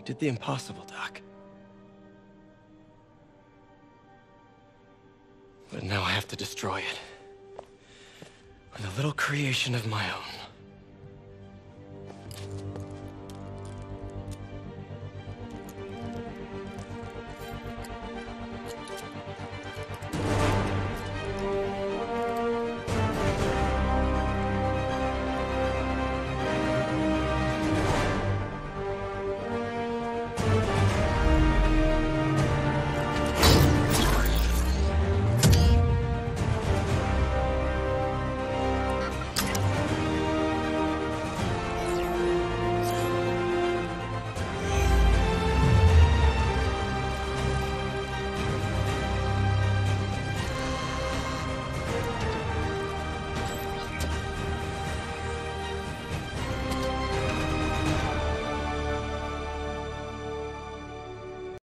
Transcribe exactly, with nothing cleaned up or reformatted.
did the impossible, Doc. But now I have to destroy it. With a little creation of my own.